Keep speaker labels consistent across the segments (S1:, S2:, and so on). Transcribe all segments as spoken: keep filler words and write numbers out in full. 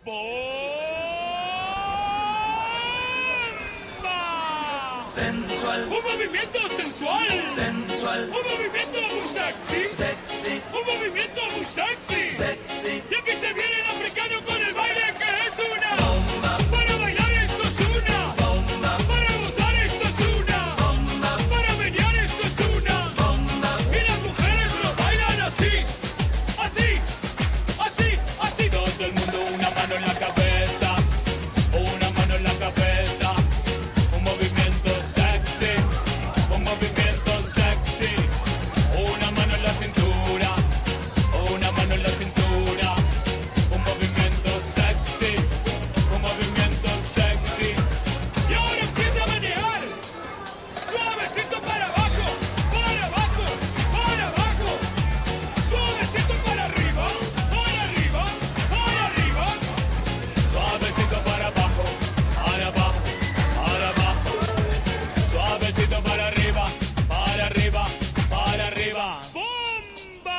S1: ¡Bomba!
S2: Sensual.
S1: Un movimiento sensual.
S2: Sensual.
S1: Un movimiento muy sexy.
S2: Sexy.
S1: Un movimiento muy sexy.
S2: Sexy.
S1: Y aquí se viene el africano con el baile que es una
S2: bomba.
S1: Para bailar esto es una
S2: bomba.
S1: Para gozar esto es una
S2: bomba.
S1: Para menear esto es una
S2: bomba.
S1: Y las mujeres lo bailan así. Así, así, así. Todo el mundo una mano en la cabeza. Una mano en la cabeza. Un movimiento sexy. Un movimiento sexy. Una mano en la cintura. Una mano en la cintura. Un movimiento sexy. Un movimiento sexy. Y ahora empieza a manejar. Suavecito para abajo. Para abajo. Para abajo. Suavecito para arriba. Para arriba. Para arriba. Suavecito para abajo. Para abajo. Para abajo. Suavecito para arriba. Para arriba. Para arriba. ¡Bomba!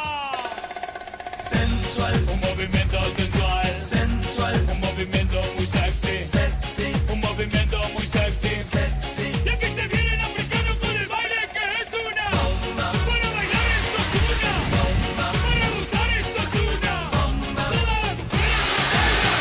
S2: Sensual.
S1: Un movimiento sensual.
S2: Sensual.
S1: Un movimiento muy sexy.
S2: Sexy.
S1: Un movimiento muy sexy.
S2: Sexy.
S1: Y aquí se viene el africano con el baile que es una
S2: bomba.
S1: Para bailar esto es una
S2: bomba.
S1: Para gozar esto es una
S2: bomba.
S1: Todas las mujeres lo bailan.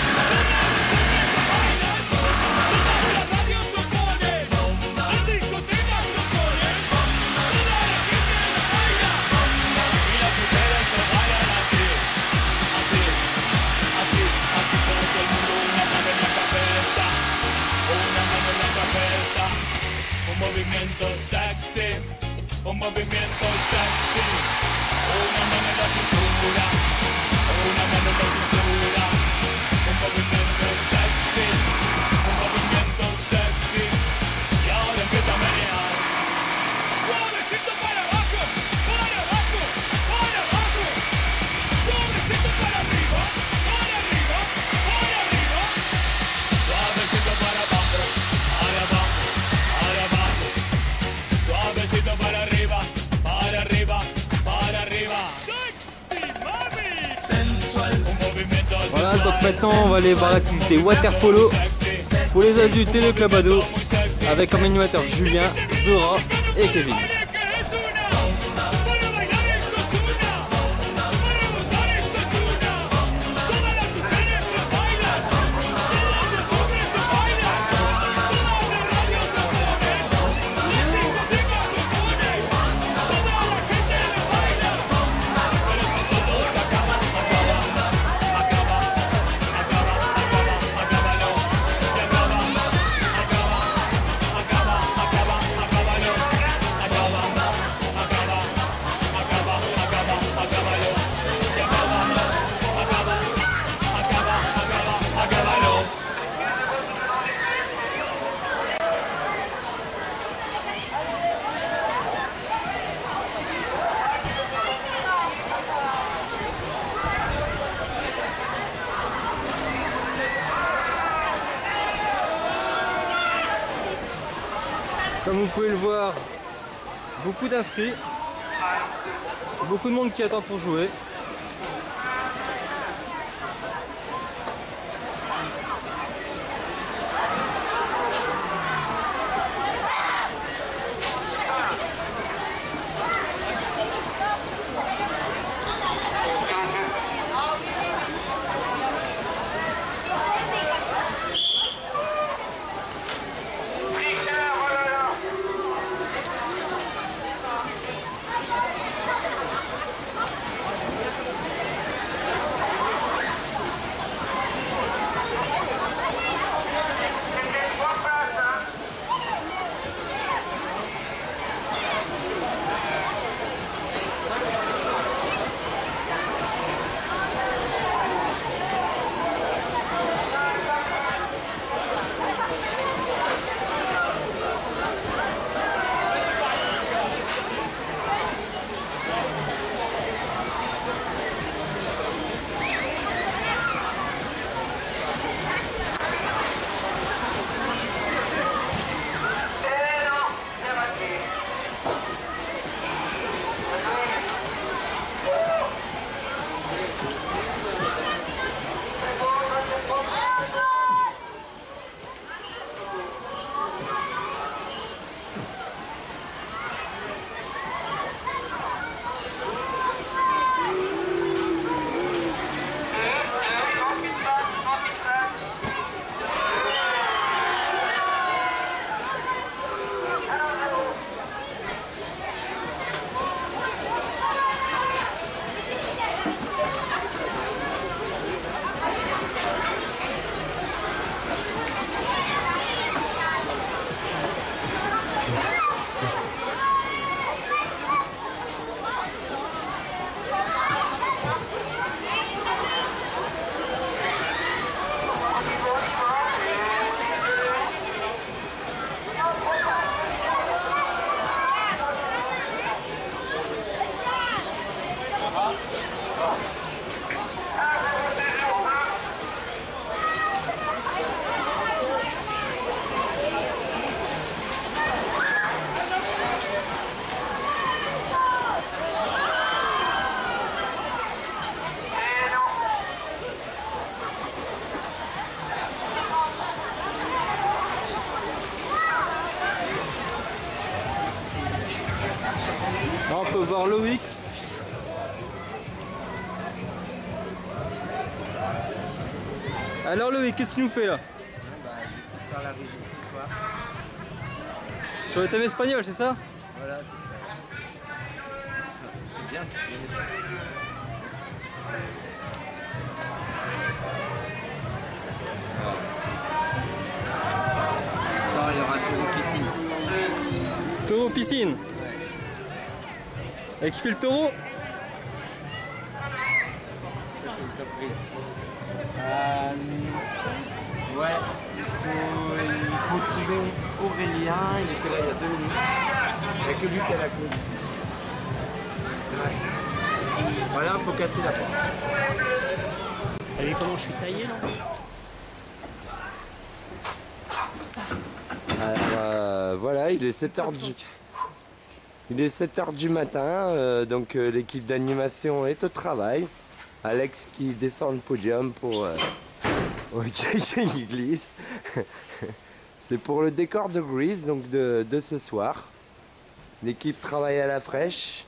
S1: Todas las radios lo ponen. Las discotecas lo ponen. Toda la gente lo baila. Y las mujeres lo bailan así. Así, así, así. Todo el mundo una mano en la cabeza. Una mano en la cabeza. Un movimiento sexy. Un movimiento sexy. Una mano en la cintura. Una mano en la cintura. Un movimiento sexy. Un movimiento sexy. Y ahora empieza a menear. Suavecito para abajo. Para abajo. Para abajo. Suavecito para arriba. Para arriba. Para arriba. Suavecito para abajo. Para abajo. Para abajo. Suavecito para arriba. Para arriba. Para arriba. Sexy mami.
S2: Sensual.
S1: Un movimiento
S3: Voilà,
S1: sensual.
S3: donc maintenant on va aller voir l'activité water polo pour les adultes et le club ado avec comme animateurs Julien, Zora et Kevin. Comme vous pouvez le voir, beaucoup d'inscrits, beaucoup de monde qui attend pour jouer. faut voir Loïc. Alors Loïc, qu'est-ce que tu nous fais là?
S4: Bah, j'essaie de faire la régime ce soir.
S3: Sur le thème espagnol, c'est ça?
S4: Voilà, c'est ça. C'est bien. Ce soir, il y aura un taureau piscine.
S3: Taureau piscine. Et qui fait le taureau?
S4: C'est une surprise. Euh, ouais, il faut, il faut trouver Aurélien, il était là il y a deux minutes. Il n'y a que lui qui a la clé. Ouais. Voilà, il faut casser la porte.
S5: T'as vu comment je suis taillé là?
S6: Alors euh, voilà, il est sept heures du, il est sept heures du matin, euh, donc euh, l'équipe d'animation est au travail. Alex qui descend le podium pour... Euh... Ok, il glisse. C'est pour le décor de Grease, donc de, de ce soir. L'équipe travaille à la fraîche.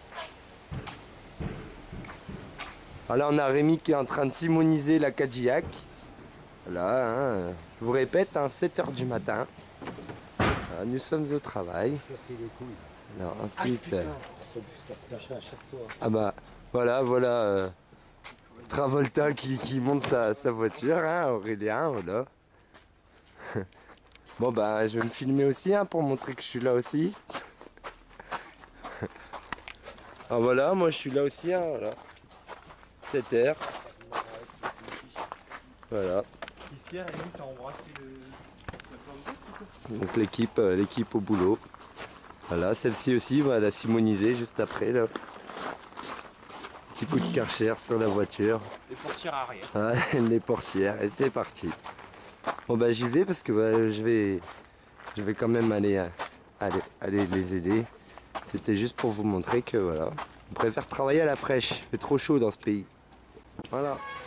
S6: Alors là, on a Rémi qui est en train de simoniser la Cadillac. Voilà, hein, je vous répète, hein, sept heures du matin. Voilà, nous sommes au travail. Alors ensuite... euh, Ah bah, voilà, voilà... Euh... Travolta qui, qui monte sa, sa voiture, hein, Aurélien, voilà. Bon bah je vais me filmer aussi hein, pour montrer que je suis là aussi. Alors voilà, moi je suis là aussi, hein, voilà. sept heures. Voilà. Donc l'équipe euh, l'équipe au boulot. Voilà, celle-ci aussi va la simoniser juste après là. Petit coup de Karcher sur la voiture.
S5: Les portières arrière.
S6: Ouais, les portières, et c'est parti. Bon bah j'y vais parce que bah, je vais je vais quand même aller, euh, aller, aller les aider. C'était juste pour vous montrer que voilà, on préfère travailler à la fraîche. Il fait trop chaud dans ce pays. Voilà.